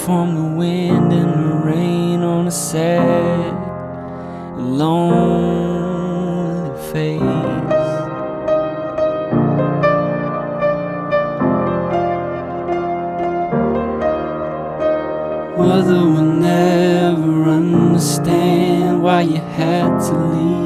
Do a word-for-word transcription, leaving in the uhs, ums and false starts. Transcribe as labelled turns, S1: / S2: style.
S1: from the wind and the rain on a sad, lonely face. Mother will never understand why you had to leave.